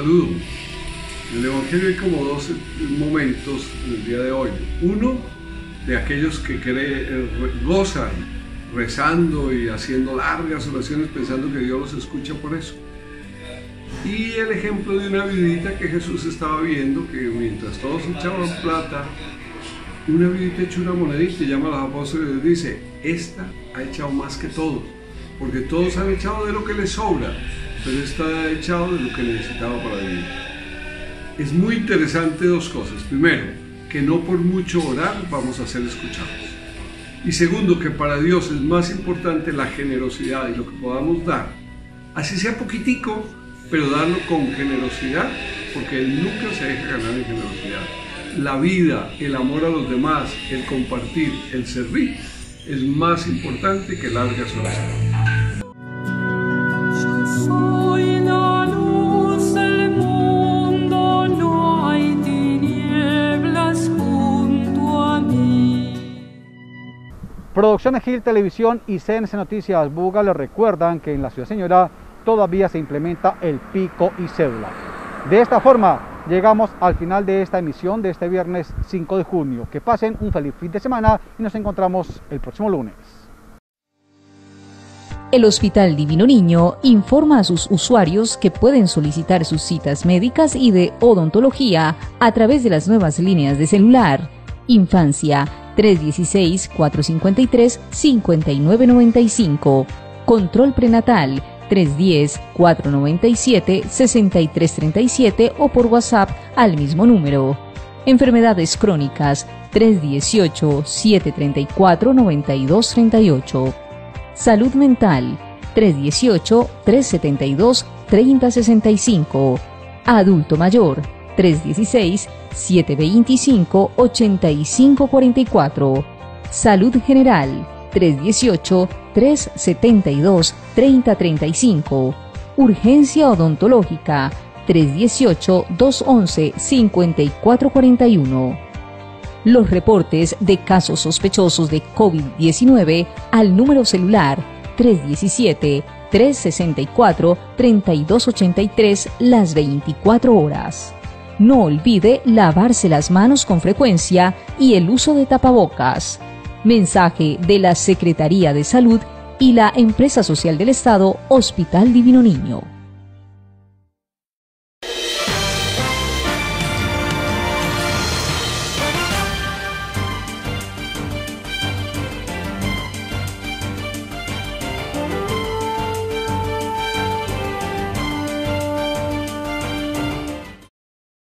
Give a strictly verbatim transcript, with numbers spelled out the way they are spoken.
saludo. En el Evangelio hay como dos momentos en el día de hoy. Uno, de aquellos que creen, gozan rezando y haciendo largas oraciones pensando que Dios los escucha por eso. Y el ejemplo de una viudita que Jesús estaba viendo, que mientras todos echaban plata, una viudita echó una monedita y llama a los apóstoles y les dice: esta ha echado más que todos, porque todos han echado de lo que les sobra, pero esta ha echado de lo que necesitaba para vivir. Es muy interesante dos cosas. Primero, que no por mucho orar vamos a ser escuchados. Y segundo, que para Dios es más importante la generosidad y lo que podamos dar, así sea poquitico, pero darlo con generosidad, porque Él nunca se deja ganar en generosidad. La vida, el amor a los demás, el compartir, el servir, es más importante que largas oraciones. Producciones Gil Televisión y C N C Noticias Buga les recuerdan que en la Ciudad Señora todavía se implementa el pico y cédula. De esta forma llegamos al final de esta emisión de este viernes cinco de junio. Que pasen un feliz fin de semana y nos encontramos el próximo lunes. El Hospital Divino Niño informa a sus usuarios que pueden solicitar sus citas médicas y de odontología a través de las nuevas líneas de celular. Infancia tres uno seis, cuatro cinco tres, cinco nueve nueve cinco. Control prenatal tres uno cero, cuatro nueve siete, seis tres tres siete o por WhatsApp al mismo número. Enfermedades crónicas tres uno ocho, siete tres cuatro, nueve dos tres ocho. Salud mental tres uno ocho, tres siete dos, tres cero seis cinco. Adulto mayor tres uno seis, siete dos cinco, ocho cinco cuatro cuatro. Salud general tres uno ocho, tres siete dos, tres cero tres cinco. Urgencia odontológica tres uno ocho, dos once, cinco cuatro cuatro uno. Los reportes de casos sospechosos de COVID diecinueve al número celular tres uno siete, tres seis cuatro, tres dos ocho tres las veinticuatro horas. No olvide lavarse las manos con frecuencia y el uso de tapabocas. Mensaje de la Secretaría de Salud y la Empresa Social del Estado, Hospital Divino Niño.